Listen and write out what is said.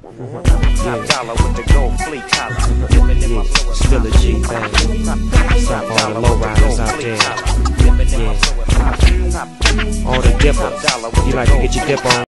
Top dollar with the gold fleet collar. Yeah, still a G, baby. Stop all the lowriders out there. Yeah. All the dippers. You like to get your dip on.